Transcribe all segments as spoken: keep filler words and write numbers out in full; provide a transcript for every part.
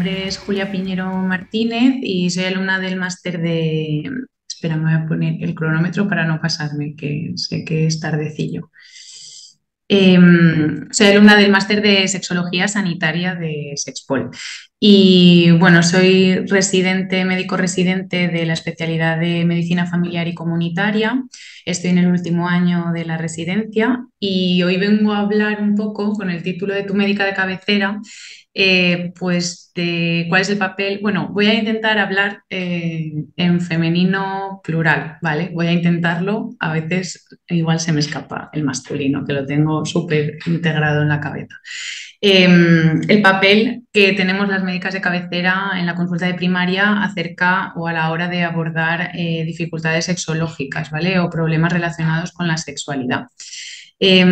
nombre es Julia Piñero Martínez y soy alumna del máster de... Espera, me voy a poner el cronómetro para no pasarme, que sé que es tardecillo. Eh, Soy alumna del máster de Sexología Sanitaria de Sexpol y bueno, soy residente, médico residente de la especialidad de Medicina Familiar y Comunitaria. Estoy en el último año de la residencia y hoy vengo a hablar un poco con el título de Tu médica de cabecera, eh, pues de cuál es el papel. Bueno, voy a intentar hablar eh, en femenino plural, ¿vale? Voy a intentarlo, a veces igual se me escapa el masculino, que lo tengo súper integrado en la cabeza. Eh, el papel que tenemos las médicas de cabecera en la consulta de primaria acerca o a la hora de abordar eh, dificultades sexológicas, ¿vale? O problemas relacionados con la sexualidad. Eh,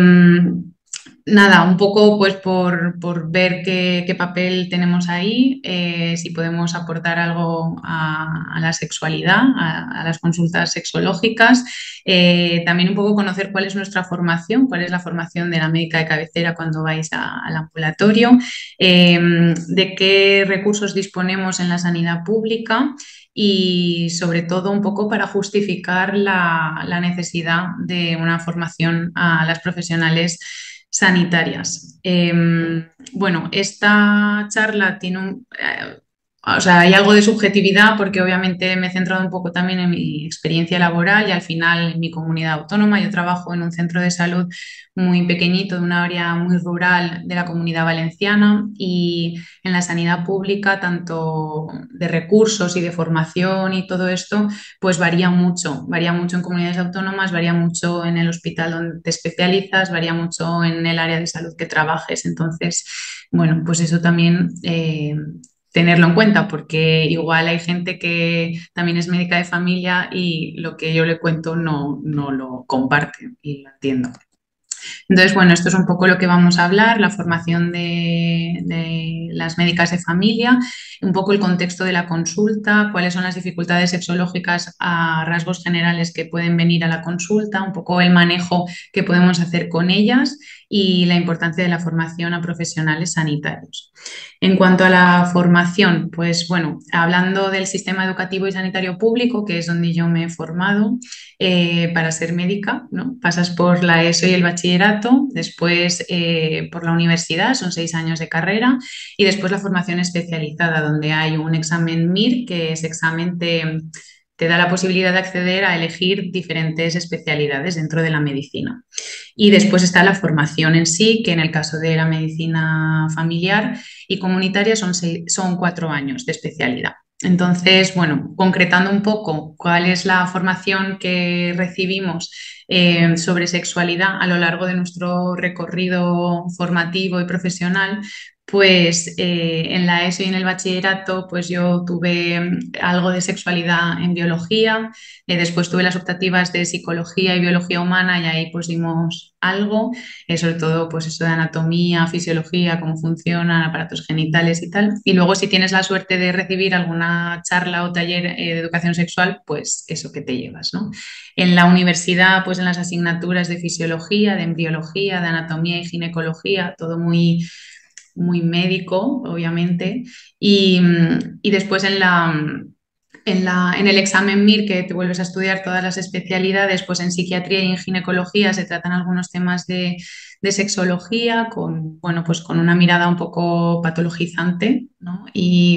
Nada, un poco pues por, por ver qué, qué papel tenemos ahí, eh, si podemos aportar algo a, a la sexualidad, a, a las consultas sexológicas. Eh, también un poco conocer cuál es nuestra formación, cuál es la formación de la médica de cabecera cuando vais a- al ambulatorio, eh, de qué recursos disponemos en la sanidad pública y sobre todo un poco para justificar la, la necesidad de una formación a las profesionales sanitarias. Eh, bueno, esta charla tiene un, eh, o sea, hay algo de subjetividad porque obviamente me he centrado un poco también en mi experiencia laboral y al final en mi comunidad autónoma. Yo trabajo en un centro de salud muy pequeñito, de una área muy rural de la Comunidad Valenciana, y en la sanidad pública, tanto de recursos y de formación y todo esto, pues varía mucho. Varía mucho en comunidades autónomas, varía mucho en el hospital donde te especializas, varía mucho en el área de salud que trabajes. Entonces, bueno, pues eso también... Eh, tenerlo en cuenta, porque igual hay gente que también es médica de familia y lo que yo le cuento no, no lo comparte y lo entiendo. Entonces, bueno, esto es un poco lo que vamos a hablar, la formación de, de las médicas de familia, un poco el contexto de la consulta, cuáles son las dificultades sexológicas a rasgos generales que pueden venir a la consulta, un poco el manejo que podemos hacer con ellas y la importancia de la formación a profesionales sanitarios. En cuanto a la formación, pues bueno, hablando del sistema educativo y sanitario público, que es donde yo me he formado, eh, para ser médica, ¿no? Pasas por la ESO y el bachillerato, después eh, por la universidad, son seis años de carrera, y después la formación especializada, donde hay un examen M I R, que es examen te, te da la posibilidad de acceder a elegir diferentes especialidades dentro de la medicina. Y después está la formación en sí, que en el caso de la medicina familiar y comunitaria son, seis, son cuatro años de especialidad. Entonces, bueno, concretando un poco cuál es la formación que recibimos eh, sobre sexualidad a lo largo de nuestro recorrido formativo y profesional, pues eh, en la ESO y en el bachillerato, pues yo tuve mm, algo de sexualidad en biología, eh, después tuve las optativas de psicología y biología humana y ahí pues dimos algo, eh, sobre todo pues eso de anatomía, fisiología, cómo funcionan aparatos genitales y tal. Y luego si tienes la suerte de recibir alguna charla o taller eh, de educación sexual, pues eso que te llevas, ¿no? En la universidad, pues en las asignaturas de fisiología, de embriología, de anatomía y ginecología, todo muy muy médico, obviamente, y, y después en la, en la, en el examen M I R, que te vuelves a estudiar todas las especialidades, pues en psiquiatría y en ginecología se tratan algunos temas de, de sexología con, bueno, pues con una mirada un poco patologizante, ¿no? Y,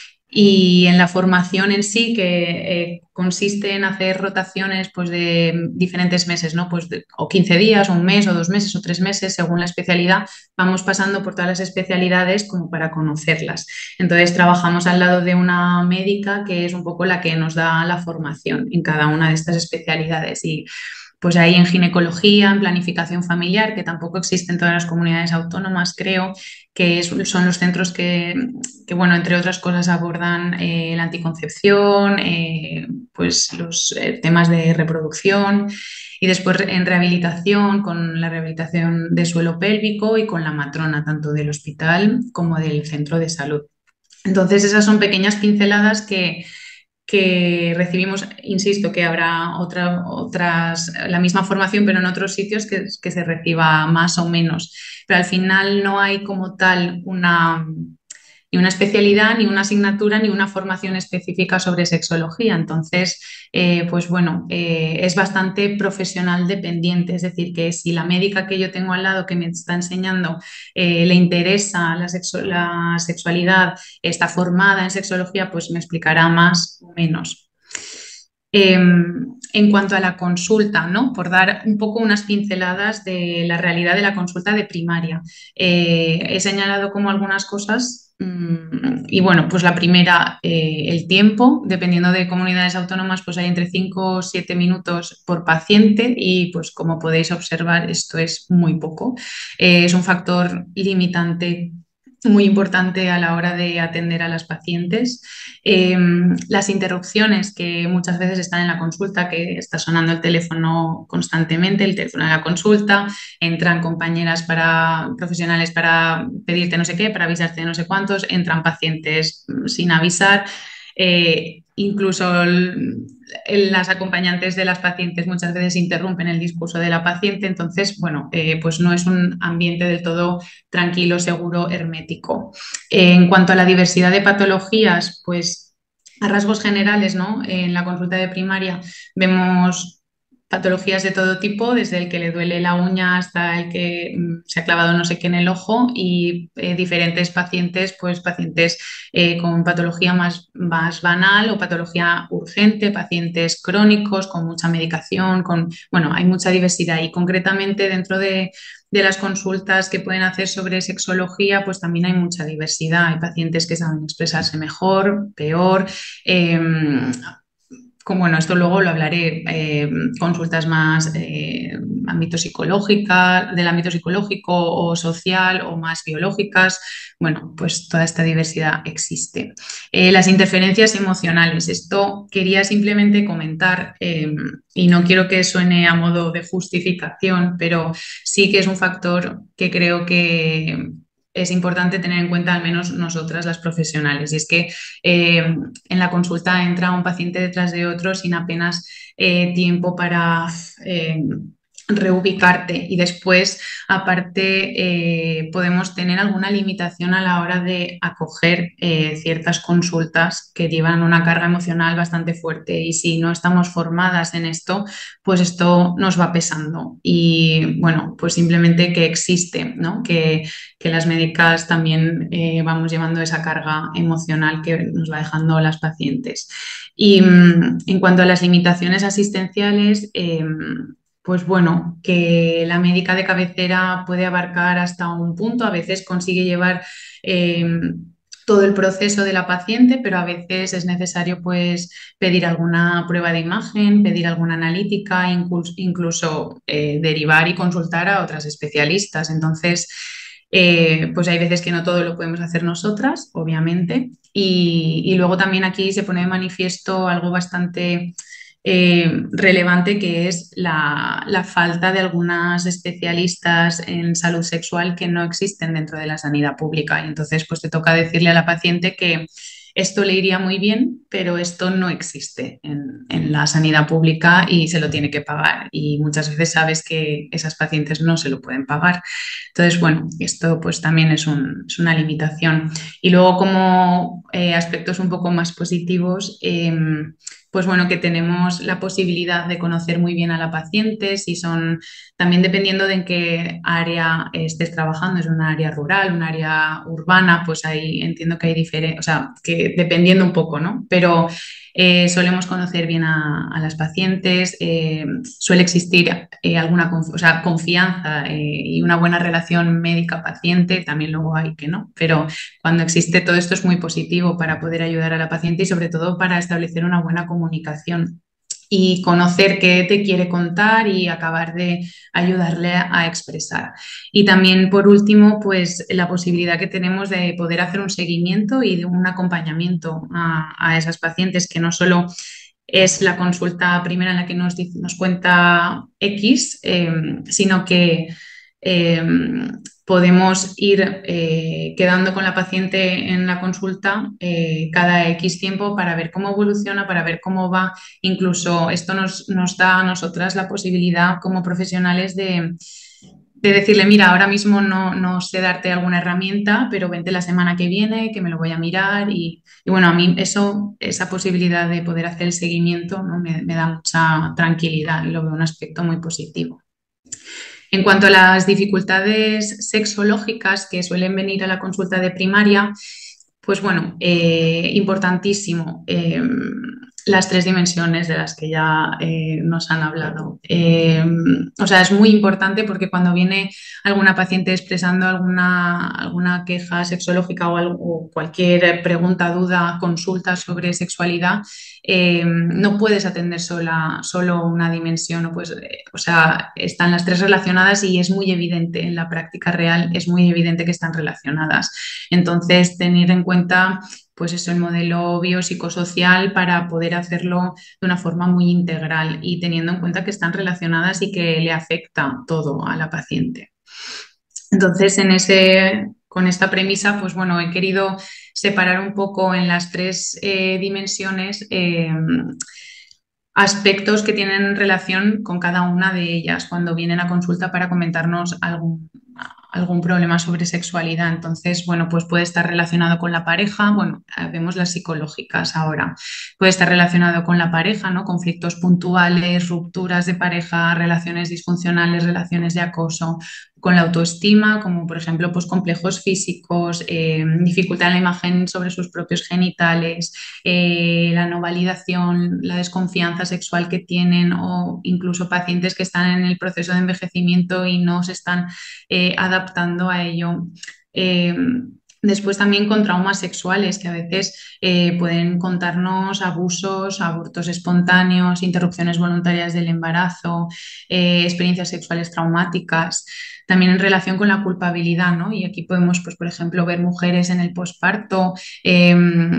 y en la formación en sí, que eh, consiste en hacer rotaciones pues, de diferentes meses, ¿no? Pues de, o quince días, o un mes, o dos meses, o tres meses, según la especialidad, vamos pasando por todas las especialidades como para conocerlas. Entonces, trabajamos al lado de una médica que es un poco la que nos da la formación en cada una de estas especialidades. Y pues ahí en ginecología, en planificación familiar, que tampoco existe en todas las comunidades autónomas, creo, que es, son los centros que, que, bueno, entre otras cosas abordan eh, la anticoncepción, eh, pues los eh, temas de reproducción y después en rehabilitación, con la rehabilitación de suelo pélvico y con la matrona, tanto del hospital como del centro de salud. Entonces, esas son pequeñas pinceladas que, que recibimos, insisto, que habrá otra, otras, la misma formación, pero en otros sitios que, que se reciba más o menos. Pero al final no hay como tal una ni una especialidad, ni una asignatura, ni una formación específica sobre sexología. Entonces, eh, pues bueno, eh, es bastante profesional dependiente. Es decir, que si la médica que yo tengo al lado que me está enseñando eh, le interesa la, sexo la sexualidad, está formada en sexología, pues me explicará más o menos. Eh, en cuanto a la consulta, ¿no? Por dar un poco unas pinceladas de la realidad de la consulta de primaria. Eh, he señalado como algunas cosas mmm, y bueno, pues la primera, eh, el tiempo, dependiendo de comunidades autónomas, pues hay entre cinco o siete minutos por paciente y pues como podéis observar, esto es muy poco. Eh, es un factor limitante muy importante a la hora de atender a las pacientes. Eh, las interrupciones que muchas veces están en la consulta, que está sonando el teléfono constantemente, el teléfono de la consulta, entran compañeras para, profesionales para pedirte no sé qué, para avisarte de no sé cuántos, entran pacientes sin avisar. Eh, incluso el, el, las acompañantes de las pacientes muchas veces interrumpen el discurso de la paciente, entonces, bueno, eh, pues no es un ambiente del todo tranquilo, seguro, hermético. Eh, en cuanto a la diversidad de patologías, pues a rasgos generales, ¿no? En la consulta de primaria vemos patologías de todo tipo, desde el que le duele la uña hasta el que mm, se ha clavado no sé qué en el ojo y eh, diferentes pacientes, pues pacientes eh, con patología más, más banal o patología urgente, pacientes crónicos con mucha medicación, con, bueno, hay mucha diversidad y concretamente dentro de de las consultas que pueden hacer sobre sexología, pues también hay mucha diversidad. Hay pacientes que saben expresarse mejor, peor. Eh, como, bueno, esto luego lo hablaré, eh, consultas más eh, ámbito psicológica, del ámbito psicológico o social o más biológicas. Bueno, pues toda esta diversidad existe. Eh, las interferencias emocionales. Esto quería simplemente comentar eh, y no quiero que suene a modo de justificación, pero sí que es un factor que creo que es importante tener en cuenta, al menos nosotras las profesionales. Y es que eh, en la consulta entra un paciente detrás de otro sin apenas eh, tiempo para eh, reubicarte y después, aparte, eh, podemos tener alguna limitación a la hora de acoger eh, ciertas consultas que llevan una carga emocional bastante fuerte y si no estamos formadas en esto, pues esto nos va pesando y bueno, pues simplemente que existe, ¿no? Que, que las médicas también eh, vamos llevando esa carga emocional que nos va dejando las pacientes. Y mm, en cuanto a las limitaciones asistenciales, eh, pues bueno, que la médica de cabecera puede abarcar hasta un punto, a veces consigue llevar eh, todo el proceso de la paciente, pero a veces es necesario pues pedir alguna prueba de imagen, pedir alguna analítica, incluso, incluso eh, derivar y consultar a otras especialistas. Entonces, eh, pues hay veces que no todo lo podemos hacer nosotras, obviamente, y, y luego también aquí se pone de manifiesto algo bastante eh, relevante que es la, la, falta de algunas especialistas en salud sexual que no existen dentro de la sanidad pública. Y entonces, pues te toca decirle a la paciente que esto le iría muy bien, pero esto no existe en, en, la sanidad pública y se lo tiene que pagar. Y muchas veces sabes que esas pacientes no se lo pueden pagar. Entonces, bueno, esto pues también es, un, es una limitación. Y luego como eh, aspectos un poco más positivos, eh, pues bueno, que tenemos la posibilidad de conocer muy bien a la paciente, si son, también dependiendo de en qué área estés trabajando, es un área rural, un área urbana, pues ahí entiendo que hay diferencias, o sea, que dependiendo un poco, ¿no? Pero eh, solemos conocer bien a, a las pacientes, eh, suele existir eh, alguna conf o sea, confianza eh, y una buena relación médica-paciente, también luego hay que no, pero cuando existe todo esto es muy positivo para poder ayudar a la paciente y sobre todo para establecer una buena comunicación y conocer qué te quiere contar y acabar de ayudarle a expresar. Y también, por último, pues la posibilidad que tenemos de poder hacer un seguimiento y de un acompañamiento a, a esas pacientes que no solo es la consulta primera en la que nos, dice, nos cuenta X, eh, sino que eh, podemos ir eh, quedando con la paciente en la consulta eh, cada X tiempo para ver cómo evoluciona, para ver cómo va. Incluso esto nos, nos da a nosotras la posibilidad como profesionales de, de decirle, mira, ahora mismo no, no sé darte alguna herramienta, pero vente la semana que viene, que me lo voy a mirar. Y, y bueno, a mí eso, esa posibilidad de poder hacer el seguimiento, ¿no? me, me da mucha tranquilidad y lo veo un aspecto muy positivo. En cuanto a las dificultades sexológicas que suelen venir a la consulta de primaria, pues bueno, eh, importantísimo. Eh, las tres dimensiones de las que ya eh, nos han hablado. Eh, o sea, es muy importante porque cuando viene alguna paciente expresando alguna, alguna queja sexológica o, algo, o cualquier pregunta, duda, consulta sobre sexualidad, eh, no puedes atender sola, solo una dimensión. O, pues, eh, o sea, están las tres relacionadas y es muy evidente en la práctica real, es muy evidente que están relacionadas. Entonces, tener en cuenta pues eso, el modelo biopsicosocial para poder hacerlo de una forma muy integral y teniendo en cuenta que están relacionadas y que le afecta todo a la paciente. Entonces, en ese, con esta premisa, pues bueno, he querido separar un poco en las tres eh, dimensiones eh, aspectos que tienen relación con cada una de ellas cuando vienen a consulta para comentarnos algún, algún problema sobre sexualidad. Entonces, bueno, pues puede estar relacionado con la pareja, bueno, vemos las psicológicas ahora, puede estar relacionado con la pareja, ¿no? Conflictos puntuales, rupturas de pareja, relaciones disfuncionales, relaciones de acoso, con la autoestima, como por ejemplo pues, complejos físicos, eh, dificultad en la imagen sobre sus propios genitales, eh, la no validación, la desconfianza sexual que tienen o incluso pacientes que están en el proceso de envejecimiento y no se están eh, adaptando a ello. Eh, Después también con traumas sexuales que a veces eh, pueden contarnos abusos, abortos espontáneos, interrupciones voluntarias del embarazo, eh, experiencias sexuales traumáticas. También en relación con la culpabilidad, ¿no? Y aquí podemos, pues, por ejemplo, ver mujeres en el posparto, eh,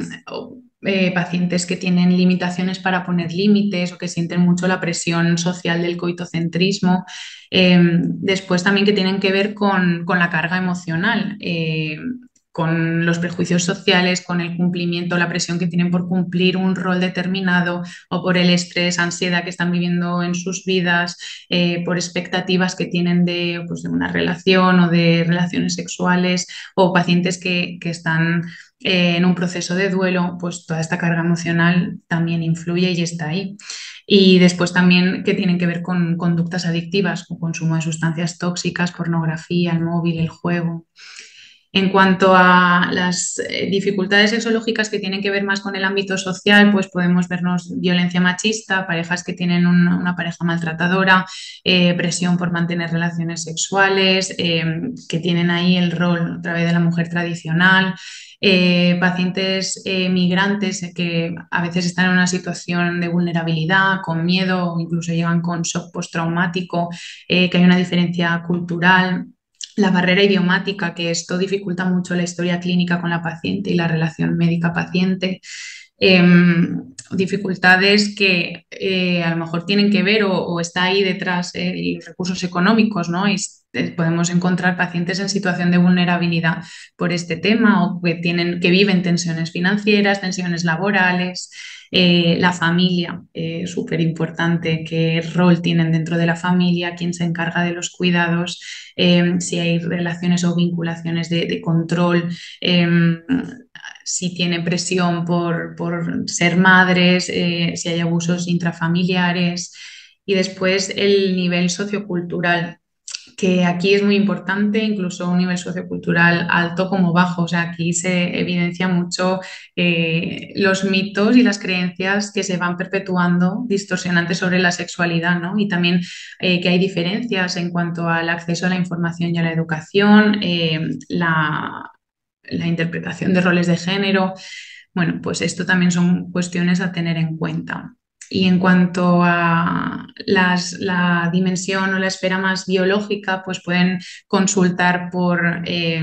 eh, pacientes que tienen limitaciones para poner límites o que sienten mucho la presión social del coitocentrismo. Eh, después también que tienen que ver con, con la carga emocional. Eh, con los prejuicios sociales, con el cumplimiento, la presión que tienen por cumplir un rol determinado o por el estrés, ansiedad que están viviendo en sus vidas, eh, por expectativas que tienen de, pues, de una relación o de relaciones sexuales o pacientes que, que están eh, en un proceso de duelo, pues toda esta carga emocional también influye y está ahí. Y después también que tienen que ver con conductas adictivas, con consumo de sustancias tóxicas, pornografía, el móvil, el juego. En cuanto a las eh, dificultades sexológicas que tienen que ver más con el ámbito social, pues podemos vernos violencia machista, parejas que tienen una, una pareja maltratadora, eh, presión por mantener relaciones sexuales, eh, que tienen ahí el rol a través de la mujer tradicional, eh, pacientes eh, migrantes eh, que a veces están en una situación de vulnerabilidad, con miedo o incluso llegan con shock postraumático, eh, que hay una diferencia cultural. La barrera idiomática, que esto dificulta mucho la historia clínica con la paciente y la relación médica-paciente. Eh, dificultades que eh, a lo mejor tienen que ver o, o está ahí detrás eh, y recursos económicos, ¿no? Y eh, podemos encontrar pacientes en situación de vulnerabilidad por este tema o que, tienen, que viven tensiones financieras, tensiones laborales. Eh, la familia, eh, súper importante, qué rol tienen dentro de la familia, quién se encarga de los cuidados, eh, si hay relaciones o vinculaciones de, de control, eh, si tienen presión por, por ser madres, eh, si hay abusos intrafamiliares y después el nivel sociocultural, que aquí es muy importante, incluso un nivel sociocultural alto como bajo. O sea, aquí se evidencia mucho eh, los mitos y las creencias que se van perpetuando distorsionantes sobre la sexualidad, ¿no? Y también eh, que hay diferencias en cuanto al acceso a la información y a la educación, eh, la, la interpretación de roles de género. Bueno, pues esto también son cuestiones a tener en cuenta. Y en cuanto a las, la dimensión o la esfera más biológica, pues pueden consultar por eh,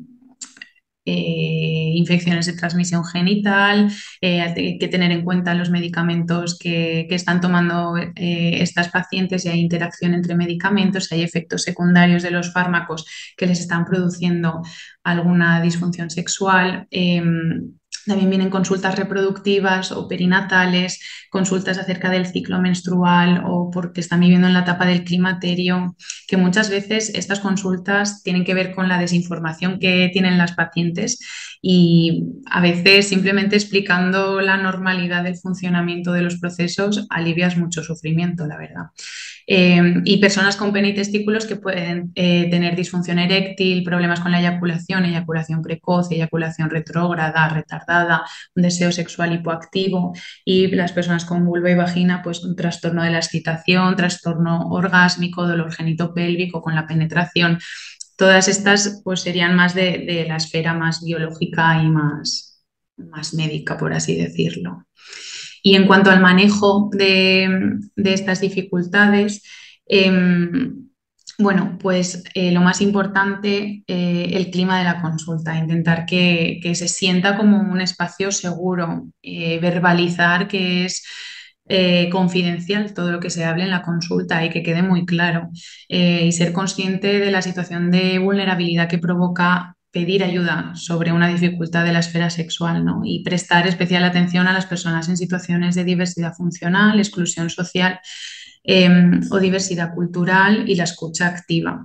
eh, infecciones de transmisión genital, eh, hay que tener en cuenta los medicamentos que, que están tomando eh, estas pacientes, si hay interacción entre medicamentos, si hay efectos secundarios de los fármacos que les están produciendo alguna disfunción sexual. Eh, También vienen consultas reproductivas o perinatales, consultas acerca del ciclo menstrual o porque están viviendo en la etapa del climaterio, que muchas veces estas consultas tienen que ver con la desinformación que tienen las pacientes y a veces simplemente explicando la normalidad del funcionamiento de los procesos alivias mucho sufrimiento, la verdad. Eh, y personas con pene y testículos que pueden eh, tener disfunción eréctil, problemas con la eyaculación, eyaculación precoz, eyaculación retrógrada, retardada, un deseo sexual hipoactivo, y las personas con vulva y vagina, pues un trastorno de la excitación, trastorno orgásmico, dolor genitopélvico con la penetración. Todas estas pues serían más de, de la esfera más biológica y más, más médica, por así decirlo. Y en cuanto al manejo de, de estas dificultades, eh, bueno, pues eh, lo más importante, eh, el clima de la consulta, intentar que, que se sienta como un espacio seguro, eh, verbalizar que es eh, confidencial todo lo que se hable en la consulta y que quede muy claro, eh, y ser consciente de la situación de vulnerabilidad que provoca pedir ayuda sobre una dificultad de la esfera sexual, ¿no? Y prestar especial atención a las personas en situaciones de diversidad funcional, exclusión social, eh, o diversidad cultural y la escucha activa.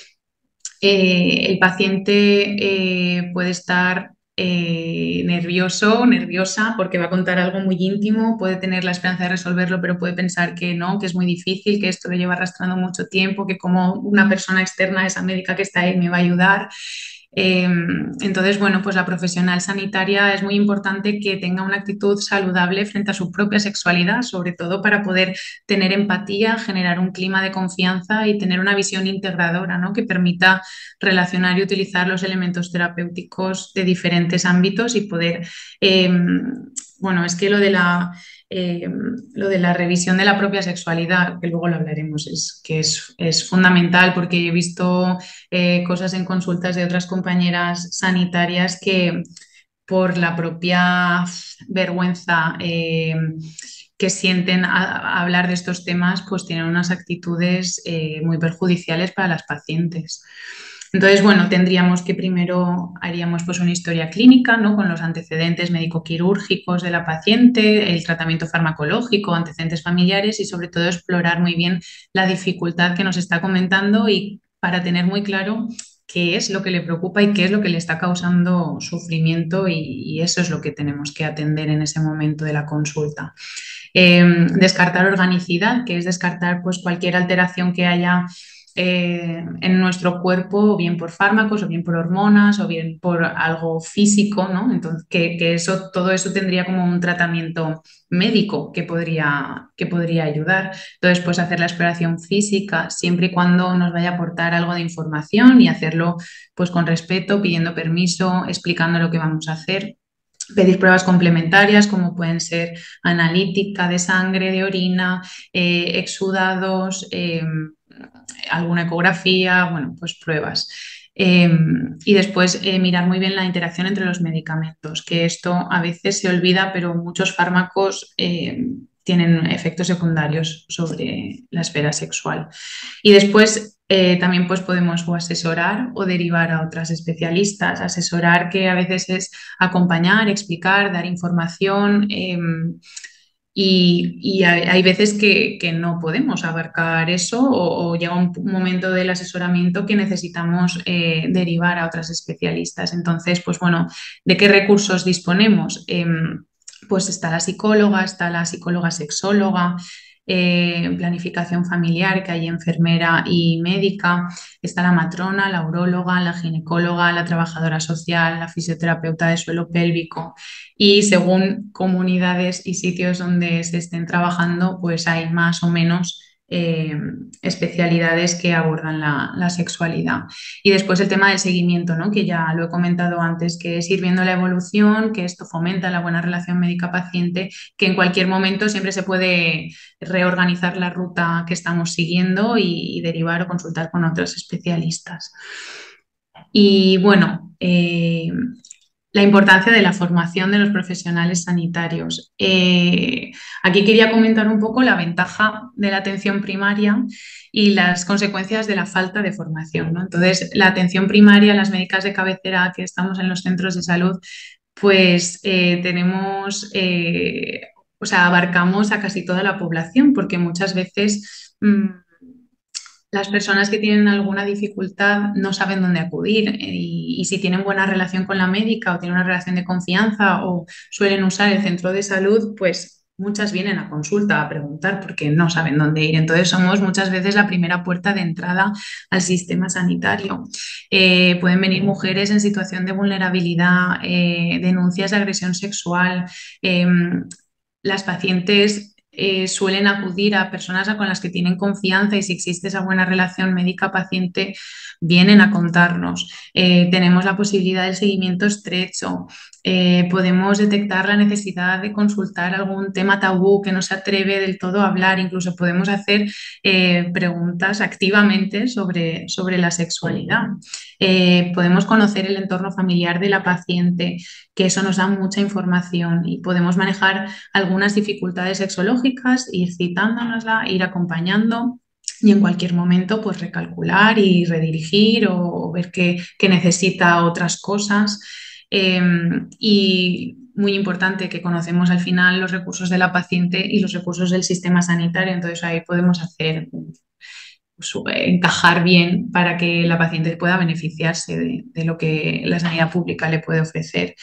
Eh, el paciente eh, puede estar eh, nervioso, nerviosa, porque va a contar algo muy íntimo, puede tener la esperanza de resolverlo, pero puede pensar que no, que es muy difícil, que esto lo lleva arrastrando mucho tiempo, que como una persona externa, esa médica que está ahí, me va a ayudar. Eh, entonces, bueno, pues la profesional sanitaria es muy importante que tenga una actitud saludable frente a su propia sexualidad, sobre todo para poder tener empatía, generar un clima de confianza y tener una visión integradora, ¿no? Que permita relacionar y utilizar los elementos terapéuticos de diferentes ámbitos y poder, eh, bueno, es que lo de la eh, lo de la revisión de la propia sexualidad, que luego lo hablaremos, es que es, es fundamental porque he visto eh, cosas en consultas de otras compañeras sanitarias que por la propia vergüenza eh, que sienten a, a hablar de estos temas, pues tienen unas actitudes eh, muy perjudiciales para las pacientes. Entonces, bueno, tendríamos que primero haríamos pues una historia clínica, ¿no? Con los antecedentes médico-quirúrgicos de la paciente, el tratamiento farmacológico, antecedentes familiares y sobre todo explorar muy bien la dificultad que nos está comentando y para tener muy claro qué es lo que le preocupa y qué es lo que le está causando sufrimiento y, y eso es lo que tenemos que atender en ese momento de la consulta. Eh, descartar organicidad, que es descartar pues, cualquier alteración que haya eh, en nuestro cuerpo, o bien por fármacos, o bien por hormonas, o bien por algo físico, ¿no? Entonces, que, que eso, todo eso tendría como un tratamiento médico que podría, que podría ayudar. Entonces, pues hacer la exploración física siempre y cuando nos vaya a aportar algo de información y hacerlo pues con respeto, pidiendo permiso, explicando lo que vamos a hacer. Pedir pruebas complementarias como pueden ser analítica de sangre, de orina, eh, exudados, eh, alguna ecografía, bueno, pues pruebas. Eh, y después eh, mirar muy bien la interacción entre los medicamentos, que esto a veces se olvida, pero muchos fármacos eh, tienen efectos secundarios sobre la esfera sexual. Y después eh, también pues, podemos o asesorar o derivar a otras especialistas. Asesorar, que a veces es acompañar, explicar, dar información. Eh, y, y hay, hay, veces que, que, no podemos abarcar eso o, o llega un momento del asesoramiento que necesitamos eh, derivar a otras especialistas. Entonces, pues bueno, ¿de qué recursos disponemos? Eh, pues está la psicóloga, está la psicóloga sexóloga, eh, planificación familiar, que hay enfermera y médica, está la matrona, la uróloga, la ginecóloga, la trabajadora social, la fisioterapeuta de suelo pélvico y según comunidades y sitios donde se estén trabajando, pues hay más o menos eh, especialidades que abordan la, la, sexualidad. Y después el tema del seguimiento, ¿no? Que ya lo he comentado antes, que es ir viendo la evolución, que esto fomenta la buena relación médica-paciente, que en cualquier momento siempre se puede reorganizar la ruta que estamos siguiendo y, y derivar o consultar con otros especialistas. Y bueno, eh, la importancia de la formación de los profesionales sanitarios. Eh, aquí quería comentar un poco la ventaja de la atención primaria y las consecuencias de la falta de formación, ¿no? Entonces, la atención primaria, las médicas de cabecera que estamos en los centros de salud, pues eh, tenemos, eh, o sea, abarcamos a casi toda la población, porque muchas veces mm, las personas que tienen alguna dificultad no saben dónde acudir eh, y, y si tienen buena relación con la médica o tienen una relación de confianza o suelen usar el centro de salud, pues muchas vienen a consulta a preguntar porque no saben dónde ir. Entonces somos muchas veces la primera puerta de entrada al sistema sanitario. Eh, pueden venir mujeres en situación de vulnerabilidad, eh, denuncias de agresión sexual. Eh, las pacientes eh, suelen acudir a personas con las que tienen confianza y si existe esa buena relación médica-paciente, vienen a contarnos. Eh, tenemos la posibilidad del seguimiento estrecho. Eh, podemos detectar la necesidad de consultar algún tema tabú que no se atreve del todo a hablar. Incluso podemos hacer eh, preguntas activamente sobre, sobre la sexualidad. Eh, podemos conocer el entorno familiar de la paciente, que eso nos da mucha información y podemos manejar algunas dificultades sexológicas, ir citándonosla, ir acompañando y en cualquier momento pues recalcular y redirigir o, o ver que, que, necesita otras cosas. Eh, y muy importante que conocemos al final los recursos de la paciente y los recursos del sistema sanitario, entonces ahí podemos hacer pues, encajar bien para que la paciente pueda beneficiarse de, de lo que la sanidad pública le puede ofrecer.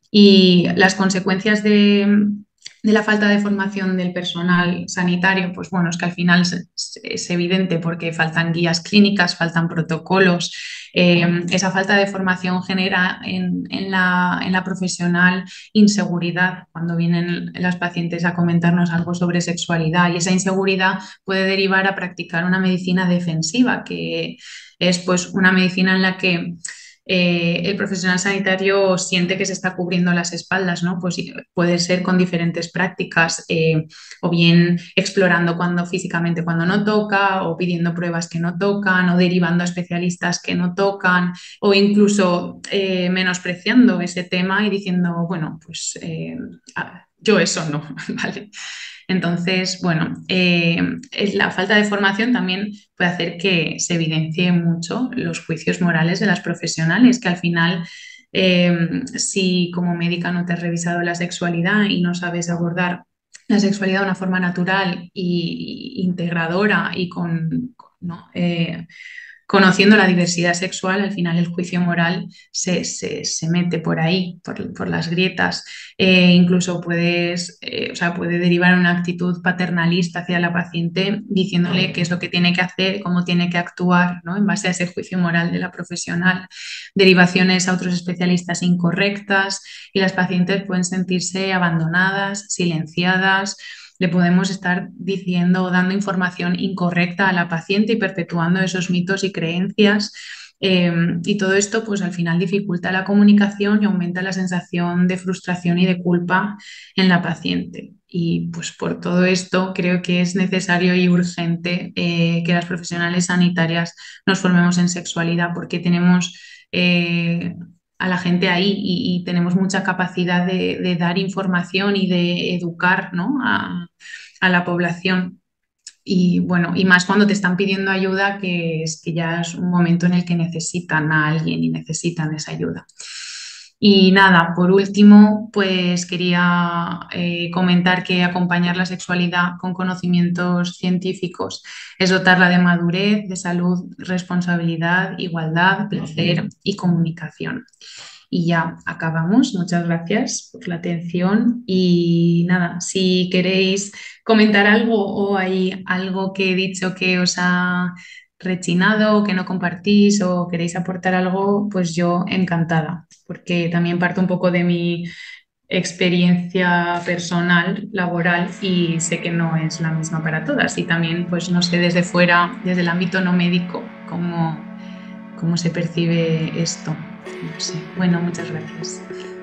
Y las consecuencias de, de la falta de formación del personal sanitario, pues bueno, es que al final es, es evidente porque faltan guías clínicas, faltan protocolos. Eh, esa falta de formación genera en, en, la, en la profesional inseguridad cuando vienen las pacientes a comentarnos algo sobre sexualidad y esa inseguridad puede derivar a practicar una medicina defensiva, que es pues una medicina en la que eh, el profesional sanitario siente que se está cubriendo las espaldas, ¿no? Pues puede ser con diferentes prácticas, eh, o bien explorando cuando físicamente cuando no toca, o pidiendo pruebas que no tocan, o derivando a especialistas que no tocan, o incluso eh, menospreciando ese tema y diciendo, bueno, pues eh, yo eso no, ¿vale? Entonces, bueno, eh, la falta de formación también puede hacer que se evidencie mucho los juicios morales de las profesionales, que al final, eh, si como médica no te has revisado la sexualidad y no sabes abordar la sexualidad de una forma natural y, y integradora y con, con ¿no? eh, conociendo la diversidad sexual, al final el juicio moral se, se, se mete por ahí, por, por las grietas. Eh, incluso puedes, eh, o sea, puede derivar en una actitud paternalista hacia la paciente, diciéndole qué es lo que tiene que hacer, cómo tiene que actuar, ¿no? En base a ese juicio moral de la profesional. Derivaciones a otros especialistas incorrectas y las pacientes pueden sentirse abandonadas, silenciadas. Le podemos estar diciendo o dando información incorrecta a la paciente y perpetuando esos mitos y creencias. Eh, y todo esto, pues al final dificulta la comunicación y aumenta la sensación de frustración y de culpa en la paciente. Y pues por todo esto creo que es necesario y urgente eh, que las profesionales sanitarias nos formemos en sexualidad porque tenemos eh, a la gente ahí y, y tenemos mucha capacidad de, de, dar información y de educar, ¿no? a, a la población. Y bueno, y más cuando te están pidiendo ayuda, que es que ya es un momento en el que necesitan a alguien y necesitan esa ayuda. Y nada, por último, pues quería eh, comentar que acompañar la sexualidad con conocimientos científicos es dotarla de madurez, de salud, responsabilidad, igualdad, placer y comunicación. Y ya acabamos. Muchas gracias por la atención y nada, si queréis comentar algo o hay algo que he dicho que os ha rechinado, que no compartís o queréis aportar algo, pues yo encantada, porque también parto un poco de mi experiencia personal, laboral y sé que no es la misma para todas y también pues no sé desde fuera, desde el ámbito no médico, cómo, cómo se percibe esto. No sé. Bueno, muchas gracias.